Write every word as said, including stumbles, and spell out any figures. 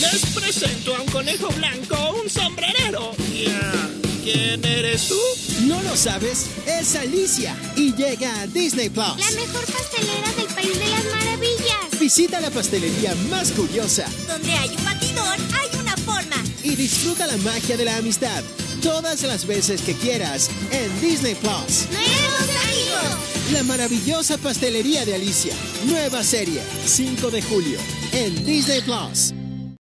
Les presento a un conejo blanco, un sombrerero. Yeah. ¿Quién eres tú? ¿No lo sabes? Es Alicia y llega a Disney Plus. La mejor pastelera del País de las Maravillas. Visita la pastelería más curiosa. Donde hay un batidor, hay una forma. Y disfruta la magia de la amistad todas las veces que quieras en Disney Plus. ¡Nuevos amigos! La maravillosa pastelería de Alicia. Nueva serie, cinco de julio, en Disney Plus.